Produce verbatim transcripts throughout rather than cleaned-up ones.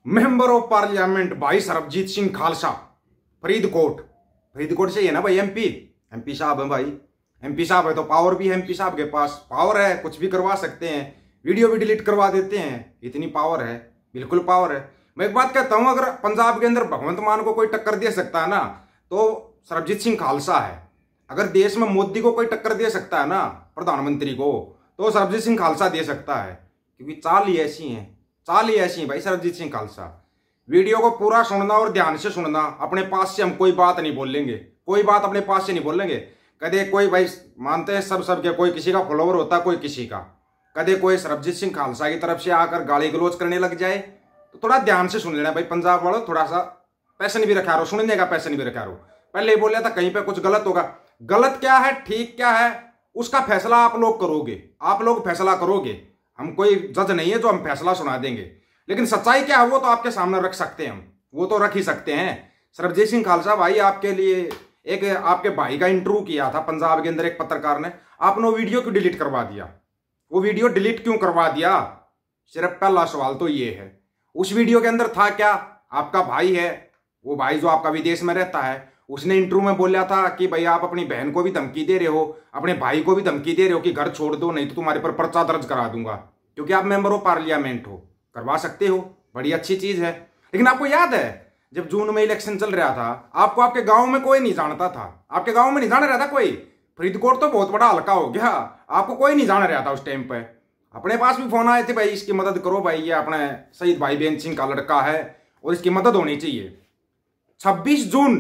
Member of parliament भाई सरबजीत सिंह खालसा फरीदकोट। फरीदकोट से ही है ना भाई, एमपी एमपी साहब है भाई। एमपी साहब है तो पावर भी है, एमपी साहब के पास पावर है, कुछ भी करवा सकते हैं, वीडियो भी डिलीट करवा देते हैं, इतनी पावर है, बिल्कुल पावर है। मैं एक बात कहता हूं, अगर पंजाब के अंदर भगवंत मान को कोई टक्कर दे सकता है ना तो सरबजीत सिंह खालसा है। अगर देश में मोदी को कोई टक्कर दे सकता है ना, प्रधानमंत्री को, तो सरबजीत सिंह खालसा दे सकता है, क्योंकि चाल ही ऐसी है, चाल ही ऐसी है भाई सरबजीत सिंह खालसा। वीडियो को पूरा सुनना और ध्यान से सुनना। अपने पास से हम कोई बात नहीं बोलेंगे, कोई बात अपने पास से नहीं बोलेंगे। कदे कोई भाई मानते हैं सब सब के, कोई किसी का फॉलोवर होता है, कोई किसी का। कदे कोई सरबजीत सिंह खालसा की तरफ से आकर गाली गलौज करने लग जाए तो थोड़ा ध्यान से सुन लेना भाई। पंजाब वालों थोड़ा सा पैसन भी रखा रहो, सुनने का पैसन भी रखा रहो। पहले ही बोला था कहीं पे कुछ गलत होगा, गलत क्या है ठीक क्या है उसका फैसला आप लोग करोगे, आप लोग फैसला करोगे। हम कोई जज नहीं है जो हम फैसला सुना देंगे, लेकिन सच्चाई क्या है वो तो आपके सामने रख सकते हैं हम, वो तो रख ही सकते हैं। सरबजीत सिंह खालसा भाई, आपके लिए एक आपके भाई का इंटरव्यू किया था पंजाब के अंदर एक पत्रकार ने, आपने वो वीडियो क्यों डिलीट करवा दिया? वो वीडियो डिलीट क्यों करवा दिया? सिर्फ पहला सवाल तो ये है। उस वीडियो के अंदर था क्या? आपका भाई है, वो भाई जो आपका विदेश में रहता है, उसने इंटरव्यू में बोला था कि भाई आप अपनी बहन को भी धमकी दे रहे हो, अपने भाई को भी धमकी दे रहे हो कि घर छोड़ दो नहीं तो तुम्हारे पर पर्चा दर्ज करा दूंगा, क्योंकि आप मेंबर ऑफ पार्लियामेंट हो। करवा सकते हो, बड़ी अच्छी चीज है। लेकिन आपको याद है जब जून में इलेक्शन चल रहा था, आपको आपके गांव में कोई नहीं जानता था, आपके गांव में नहीं जान रहा था कोई। फरीदकोट तो बहुत बड़ा हल्का हो गया, आपको कोई नहीं जान रहा था उस टाइम पे। अपने पास भी फोन आए थे भाई इसकी मदद करो भाई, ये अपने शहीद भाई बेन सिंह का लड़का है और इसकी मदद होनी चाहिए। छब्बीस जून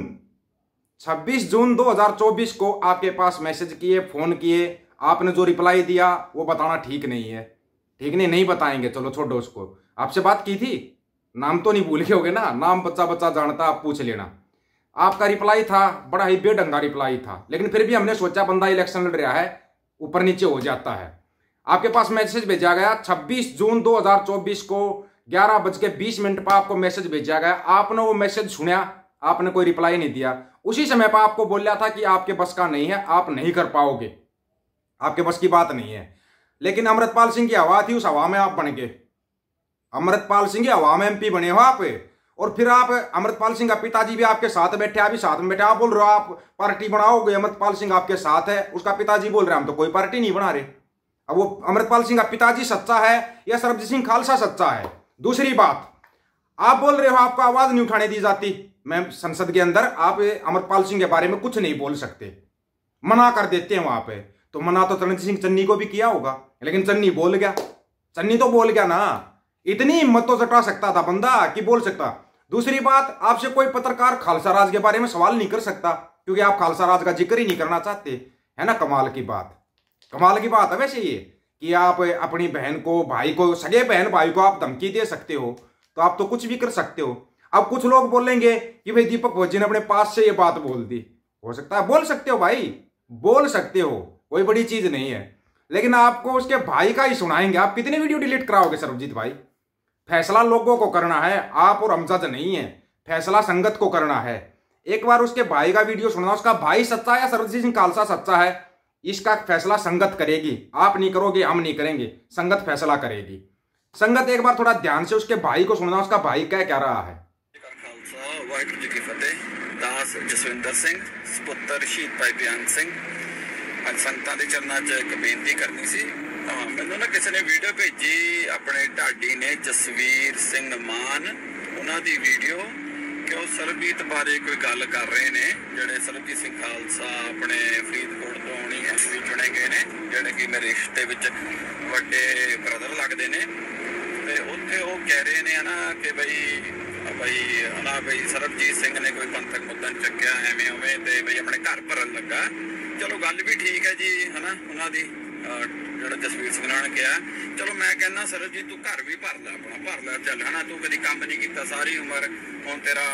छब्बीस जून दो हज़ार चौबीस को आपके पास मैसेज किए, फोन किए, आपने जो रिप्लाई दिया वो बताना ठीक नहीं है। ठीक नहीं नहीं बताएंगे, चलो छोड़ो उसको। आपसे बात की थी, नाम तो नहीं भूल गए होगे ना, नाम बच्चा बच्चा जानता, आप पूछ लेना। आपका रिप्लाई था, बड़ा ही बेढंगा रिप्लाई था, लेकिन फिर भी हमने सोचा बंदा इलेक्शन लड़ रहा है, ऊपर नीचे हो जाता है। आपके पास मैसेज भेजा गया छब्बीस जून दो हज़ार चौबीस को ग्यारह बज के बीस मिनट पर आपको मैसेज भेजा गया। आपने वो मैसेज सुना, आपने कोई रिप्लाई नहीं दिया। उसी समय पर आपको बोला था कि आपके बस का नहीं है, आप नहीं कर पाओगे, आपके बस की बात नहीं है। लेकिन अमृतपाल सिंह की हवा थी, उस हवा में आप बन गए। अमृतपाल सिंह की हवा में एमपी बने हो आप। और फिर आप, अमृतपाल सिंह का पिताजी भी आपके साथ बैठे, अभी साथ में बैठे, आप बोल रहे हो आप पार्टी बनाओगे, अमृतपाल सिंह आपके साथ है, उसका पिताजी बोल रहे हैं हम तो कोई पार्टी नहीं बना रहे। अब वो अमृतपाल सिंह का पिताजी सच्चा है या सरबजीत सिंह खालसा सच्चा है? दूसरी बात, आप बोल रहे हो आपको आवाज नहीं उठाने दी जाती। मैं संसद के अंदर आप अमृतपाल सिंह के बारे में कुछ नहीं बोल सकते, मना कर देते हैं वहां पे। तो मना तो रणजीत सिंह चन्नी को भी किया होगा, लेकिन चन्नी बोल गया, चन्नी तो बोल गया ना। इतनी हिम्मत तो जटा सकता था बंदा कि बोल सकता। दूसरी बात, आपसे कोई पत्रकार खालसा राज के बारे में सवाल नहीं कर सकता, क्योंकि आप खालसा राज का जिक्र ही नहीं करना चाहते, है ना। कमाल की बात, कमाल की बात है वैसे ये कि आप अपनी बहन को, भाई को, सगे बहन भाई को आप धमकी दे सकते हो, तो आप तो कुछ भी कर सकते हो। अब कुछ लोग बोलेंगे कि भाई दीपक भोजी ने अपने पास से ये बात बोल दी, हो सकता है, बोल सकते हो भाई, बोल सकते हो, कोई बड़ी चीज नहीं है। लेकिन आपको उसके भाई का ही सुनाएंगे। आप कितने वीडियो डिलीट कराओगे सरबजीत भाई? फैसला लोगों को करना है, आप और हम जज नहीं है, फैसला संगत को करना है। एक बार उसके भाई का वीडियो सुनना, उसका भाई सच्चा है या सरबजीत सिंह खालसा सच्चा है, इसका फैसला संगत करेगी। आप नहीं करोगे, हम नहीं करेंगे, संगत फैसला करेगी। संगत एक बार थोड़ा ध्यान से उसके भाई को सुनना, उसका भाई क्या कह रहा है। वाहिगुरू जी की फतेह। दास जसविंदर सिंह पुत्र शहीद भाई बेअंत सिंह। ਅੱਜ ਸੰਗਤਾਂ ਦੇ ਚਰਨਾਂ 'ਚ ਇੱਕ ਬੇਨਤੀ ਕਰਨੀ ਸੀ। ਮੈਨੂੰ ਨਾ ਕਿਸੇ ਨੇ ਵੀਡੀਓ ਭੇਜੀ, ਆਪਣੇ ਢਾਡੀ ਨੇ ਜਸਵੀਰ ਸਿੰਘ ਮਾਨ, ਉਹਨਾਂ ਦੀ ਵੀਡੀਓ ਕਿ ਉਹ ਸਰਬਜੀਤ ਬਾਰੇ ਕੋਈ ਗੱਲ ਕਰ ਰਹੇ ਨੇ, ਜਿਹੜੇ ਸਰਬਜੀਤ ਸਿੰਘ ਖਾਲਸਾ ਆਪਣੇ ਫਰੀਦਕੋਟ ਤੋਂ ਆਉਣੀ ਹੈ ਵੀ ਚੁਣੇ ਗਏ ਨੇ, ਜਿਹੜੇ ਕਿ ਮੇਰੇ ਰਿਸ਼ਤੇ ਵਿੱਚ ਵੱਡੇ ਬ੍ਰਦਰ ਲੱਗਦੇ ਨੇ। ਤੇ ਉੱਥੇ ਉਹ ਕਹਿ ਰਹੇ ਨੇ ਨਾ ਕਿ ਬਈ ਬਈ ਹਨਾ ਬਈ ਸਰਬਜੀਤ ਸਿੰਘ ਨੇ ਕੋਈ ਪੰਥਕ ਮੁੱਦਾ ਨਹੀਂ ਚੱਕਿਆ, ਐਵੇਂ ਉਵੇਂ, ਤੇ ਬਈ ਆਪਣੇ ਘਰ ਭਰਨ ਲੱਗਾ। ਚਲੋ ਗੱਲ ਵੀ ਠੀਕ ਹੈ ਜੀ, ਹਨਾ ਉਹਨਾਂ ਦੀ ਜਿਹੜਾ ਜਸਵੀਰ ਸਿੰਘ ਨੇ ਕਿਹਾ। ਚਲੋ ਮੈਂ ਕਹਿੰਦਾ ਸਰਬਜੀਤ ਤੂੰ ਘਰ ਵੀ ਭਰ ਲੈ, ਆਪਣਾ ਭਰ ਲੈ ਚੱਲ, ਹਨਾ ਤੂੰ ਕਦੀ ਕੰਮ ਨਹੀਂ ਕੀਤਾ ਸਾਰੀ ਉਮਰ, ਹੁਣ ਤੇਰਾ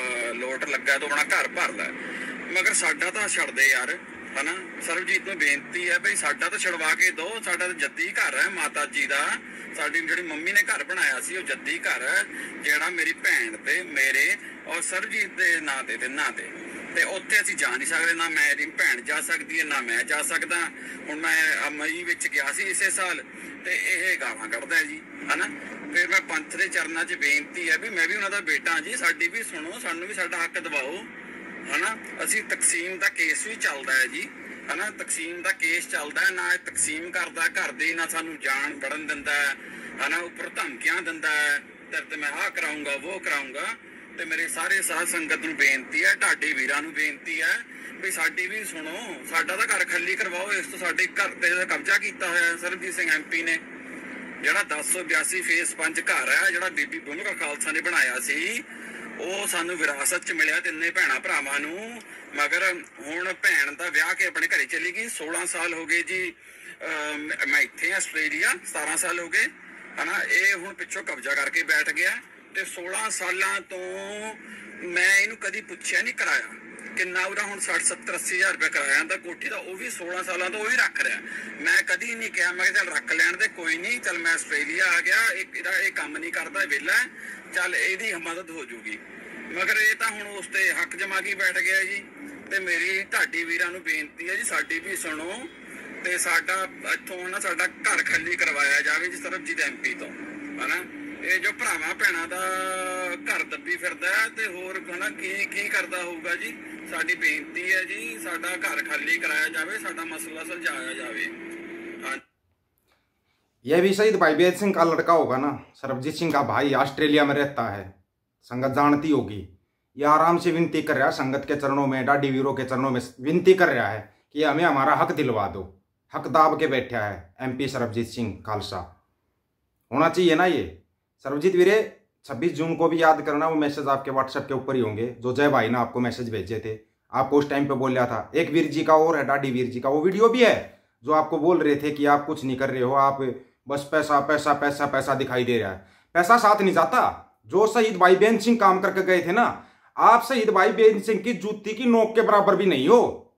ਲੋਟ ਲੱਗਾ, ਤੂੰ ਆਪਣਾ ਘਰ ਭਰ ਲੈ। ਮਗਰ ਸਾਡਾ ਤਾਂ ਛੱਡ ਦੇ ਯਾਰ, ਹਨਾ। ਸਰਬਜੀਤ ਨੂੰ ਬੇਨਤੀ ਹੈ ਬਈ ਸਾਡਾ ਤਾਂ ਛਡਵਾ ਕੇ ਦਿਓ, ਸਾਡਾ ਤਾਂ ਜੱਦੀ ਘਰ ਹੈ ਮਾਤਾ ਜੀ ਦਾ। ਸਾਡੀ ਜਿਹੜੀ ਮੰਮੀ ਨੇ ਘਰ ਬਣਾਇਆ ਸੀ ਉਹ ਜੱਦੀ ਘਰ ਹੈ, ਜਿਹੜਾ ਮੇਰੀ ਭੈਣ ਤੇ ਮੇਰੇ ਔਰ ਸਰਬਜੀਤ ਦੇ ਨਾਂ ਤੇ ਤੇ ਨਾਂ ਤੇ ਤੇ ਉੱਥੇ ਅਸੀਂ ਜਾ ਨਹੀਂ ਸਕਦੇ, ਨਾ ਮੇਰੀ ਭੈਣ ਜਾ ਸਕਦੀ ਹੈ ਨਾ ਮੈਂ ਜਾ ਸਕਦਾ। ਹੁਣ ਮੈਂ ਮਈ ਵਿੱਚ ਗਿਆ ਸੀ ਇਸੇ ਸਾਲ ਤੇ ਇਹ ਗਾਲਾਂ ਕੱਢਦਾ ਜੀ ਹਨਾ। ਫਿਰ ਮੈਂ ਪੰਥ ਦੇ ਚਰਨਾਂ 'ਚ ਬੇਨਤੀ ਹੈ ਵੀ ਮੈਂ ਵੀ ਉਹਨਾਂ ਦਾ ਬੇਟਾ ਜੀ, ਸਾਡੀ ਵੀ ਸੁਣੋ, ਸਾਨੂੰ ਵੀ ਸਾਡਾ ਹੱਕ ਦਿਵਾਓ ਹਨਾ। ਅਸੀਂ ਤਕਸੀਮ ਦਾ ਕੇਸ ਵੀ ਚੱਲਦਾ ਹੈ ਜੀ ਹਨਾ, ਤਕਸੀਮ ਦਾ ਕੇਸ ਚੱਲਦਾ, ਨਾ ਤਕਸੀਮ ਕਰਦਾ ਘਰ ਦੇ, ਨਾ ਸਾਨੂੰ ਜਾਣ ਵੜਨ ਦਿੰਦਾ ਹਨਾ, ਉੱਪਰ ਧਮਕੀਆਂ ਦਿੰਦਾ ਹੈ ਤੇਰੇ ਤੇ ਮੈਂ ਆਹ ਕਰਾਊਂਗਾ ਉਹ ਕਰਾਊਂਗਾ। ਤੇ ਮੇਰੇ ਸਾਰੇ ਸਾਧ ਸੰਗਤ ਨੂੰ ਬੇਨਤੀ ਹੈ, ਢਾਡੀ ਵੀਰਾਂ ਨੂੰ ਬੇਨਤੀ ਹੈ ਵੀ ਸਾਡੀ ਵੀ ਸੁਣੋ, ਸਾਡਾ ਤਾਂ ਘਰ ਖਾਲੀ ਕਰਵਾਓ। ਇਸ ਤੋਂ ਸਾਡੇ ਘਰ ਤੇ ਕਬਜ਼ਾ ਕੀਤਾ ਹੋਇਆ ਸਰਬਜੀਤ ਸਿੰਘ ਐਮ ਪੀ ਨੇ, ਜਿਹੜਾ ਦਸ ਸੌ ਬਿਆਸੀ ਫੇਸ ਪੰਜ ਘਰ ਹੈ ਜਿਹੜਾ ਬੀਬੀ ਬੁਮਕਾ ਖਾਲਸਾ ਨੇ ਬਣਾਇਆ ਸੀ, ਉਹ ਸਾਨੂੰ ਵਿਰਾਸਤ 'ਚ ਮਿਲਿਆ ਤਿੰਨੇ ਭੈਣਾਂ ਭਰਾਵਾਂ ਨੂੰ। ਮਗਰ ਹੁਣ ਭੈਣ ਦਾ ਵਿਆਹ ਕੇ ਆਪਣੇ ਘਰੇ ਚਲੀ ਗਈ। ਸੋਲਾਂ ਸਾਲ ਹੋ ਗਏ ਜੀ ਮੈਂ ਇੱਥੇ ਆਸਟ੍ਰੇਲੀਆ, ਸਤਾਰਾਂ ਸਾਲ ਹੋ ਗਏ ਹਨਾ। ਇਹ ਹੁਣ ਪਿੱਛੋਂ ਕਬਜ਼ਾ ਕਰਕੇ ਬੈਠ ਗਿਆ ਤੇ ਸੋਲਾਂ ਸਾਲਾਂ ਤੋਂ ਮੈਂ ਇਹਨੂੰ ਕਦੀ ਪੁੱਛਿਆ ਨਹੀਂ ਕਿਰਾਇਆ ਕਿੰਨਾ ਉਹਦਾ। ਹੁਣ ਸੱਠ ਸੱਤਰ ਅੱਸੀ ਹਜ਼ਾਰ ਰੁਪਏ ਕਿਰਾਇਆ ਦਾ ਕੋਠੀ ਦਾ, ਉਹ ਵੀ ਸੋਲਾਂ ਸਾਲਾਂ ਤੋਂ ਉਹ ਵੀ ਰੱਖ ਰਿਹਾ। ਮੈਂ ਕਦੀ ਨਹੀਂ ਕਿਹਾ, ਮੈਂ ਕਿਹਾ ਚੱਲ ਰੱਖ ਲੈਣ ਦੇ ਕੋਈ ਨਹੀਂ, ਚੱਲ ਮੈਂ ਆਸਟ੍ਰੇਲੀਆ ਆ ਗਿਆ, ਇਹਦਾ ਇਹ ਕੰਮ ਨਹੀਂ ਕਰਦਾ ਵਿਹਲਾ, ਚੱਲ ਇਹਦੀ ਮਦਦ ਹੋ ਜੂਗੀ। ਮਗਰ ਇਹ ਤਾਂ ਹੁਣ ਉਸ ਤੇ ਹੱਕ ਜਮਾ ਕੇ ਬੈਠ ਗਿਆ ਜੀ। ਤੇ ਮੇਰੀ ਢਾਡੀ ਵੀਰਾਂ ਨੂੰ ਬੇਨਤੀ ਹੈ ਜੀ, ਸਾਡੀ ਵੀ ਸੁਣੋ ਤੇ ਸਾਡਾ ਇੱਥੋਂ ਨਾ ਸਾਡਾ ਘਰ ਖਾਲੀ ਕਰਵਾਇਆ ਜਾਵੇ ਜੀ ਸਰਬਜੀਤ ਐਮ ਪੀ ਤੋਂ ਹਨਾ। ਇਹ ਜੋ ਭਰਾਵਾਂ ਭੈਣਾਂ ਦਾ ਘਰ ਦੱਬੀ ਫਿਰਦਾ ਤੇ ਹੋਰ ਹਨਾ ਕੀ ਕੀ ਕਰਦਾ ਹੋਊਗਾ ਜੀ। ਸਾਡੀ ਬੇਨਤੀ ਹੈ ਜੀ, ਸਾਡਾ ਘਰ ਖਾਲੀ कराया जावे, साडा मसला सुलझाया जावे। यह भी शहीद भाई बेद सिंह का लड़का होगा ना, सरबजीत सिंह का भाई, ऑस्ट्रेलिया में रहता है, संगत जानती होगी। यह आराम से विनती कर रहा है संगत के चरणों में, डाडी वीरों के चरणों में विनती कर रहा है कि हमें हमारा हक दिलवा दो। हक दाब के बैठा है एमपी सरबजीत सिंह खालसा। होना चाहिए ना ये। सरबजीत वीरे छब्बीस जून को भी याद करना, वो मैसेज आपके व्हाट्सएप के ऊपर ही होंगे जो जय भाई ने आपको मैसेज भेजे थे। आपको उस टाइम पे बोल रहा था। एक वीर जी का और है डाडी वीर जी का, वो वीडियो भी है जो आपको बोल रहे थे कि आप कुछ नहीं कर रहे हो, आप बस पैसा पैसा पैसा पैसा दिखाई दे रहा है। पैसा साथ नहीं जाता। जो शहीद भाई बेन सिंह काम करके गए थे ना, आप शहीद भाई बेन सिंह की जूती की नोक के बराबर भी नहीं हो,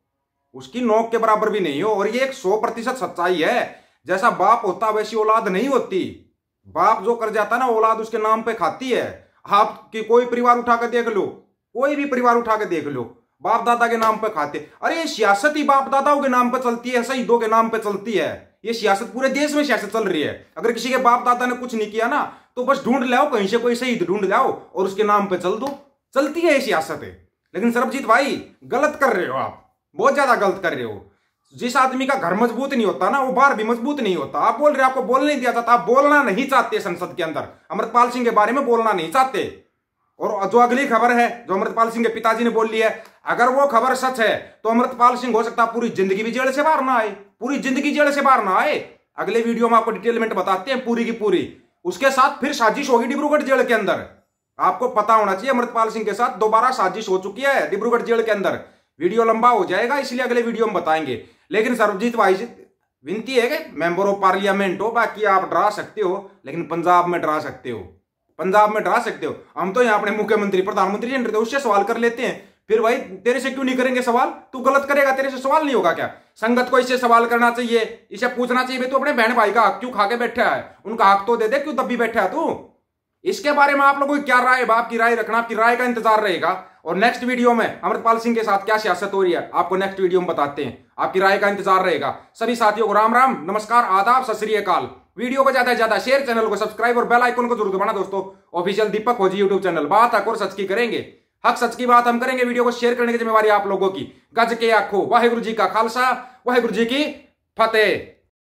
उसकी नोक के बराबर भी नहीं हो। और ये एक सौ प्रतिशत सच्चाई है। जैसा बाप होता वैसी औलाद नहीं होती। बाप जो कर जाता ना, औलाद उसके नाम पे खाती है। आपकी कोई परिवार उठा कर देख लो, कोई भी परिवार उठा कर देख लो, बाप दादा के नाम पे खाते। अरे ये सियासत ही बाप दादाओं के नाम पे चलती है, शहीदों के नाम पे चलती है। ये सियासत पूरे देश में सियासत चल रही है। अगर किसी के बाप दादा ने कुछ नहीं किया ना, तो बस ढूंढ लाओ कहीं से, कोई शहीद ढूंढ लाओ और उसके नाम पे चल दो। चलती है ये सियासत है। लेकिन सरबजीत भाई गलत कर रहे हो, आप बहुत ज्यादा गलत कर रहे हो। जिस आदमी का घर मजबूत नहीं होता ना, वो बाहर भी मजबूत नहीं होता। आप बोल रहे हो आपको बोलने नहीं दिया जाता, आप बोलना नहीं चाहते संसद के अंदर। अमृतपाल सिंह के बारे में बोलना नहीं चाहते। और जो अगली खबर है जो अमृतपाल सिंह के पिताजी ने बोल ली है, अगर वो खबर सच है तो अमृतपाल सिंह हो सकता है पूरी जिंदगी भी जेल से बाहर ना आए, पूरी जिंदगी जेल से बाहर ना आए। अगले वीडियो में आपको डिटेलमेंट बताते हैं पूरी की पूरी। उसके साथ फिर साजिश होगी डिब्रूगढ़ जेल के अंदर। आपको पता होना चाहिए अमृतपाल सिंह के साथ दोबारा साजिश हो चुकी है डिब्रूगढ़ जेल के अंदर। वीडियो लंबा हो जाएगा, इसलिए अगले वीडियो में बताएंगे। लेकिन सरबजीत भाई से विनती है कि मेंबर ऑफ पार्लियामेंट हो, बाकी आप डरा सकते हो, लेकिन पंजाब में डरा सकते हो, पंजाब में डरा सकते हो। हम तो यहाँ अपने मुख्यमंत्री प्रधानमंत्री जी डरते, उससे सवाल कर लेते हैं। फिर भाई तेरे से क्यों नहीं करेंगे सवाल? तू गलत करेगा, तेरे से सवाल नहीं होगा क्या? संगत को इससे सवाल करना चाहिए, इसे पूछना चाहिए तू अपने बहन भाई का हक क्यों खा के बैठा है, उनका हक तो दे दे, क्यों दबी बैठा है तू? इसके बारे में आप लोगों की क्या राय है? आपकी राय रखना, आपकी राय का इंतजार रहेगा। और नेक्स्ट वीडियो में अमृतपाल सिंह के साथ क्या सियासत हो रही है आपको नेक्स्ट वीडियो में बताते हैं। आपकी राय का इंतजार रहेगा। सभी साथियों को राम राम, नमस्कार, आदाब, सत श्री अकाल। वीडियो को ज्यादा से ज्यादा शेयर, चैनल को सब्सक्राइब और बेल आइकन को जरूर दबाना दोस्तों। ऑफिशियल दीपक फौजी यूट्यूब चैनल। बात हक और सच की करेंगे, हक सच की बात हम करेंगे। वीडियो को शेयर करने की जिम्मेवारी आप लोगों की। गज के आखो, वाहेगुरु जी का खालसा, वाहेगुरु जी की फतेह।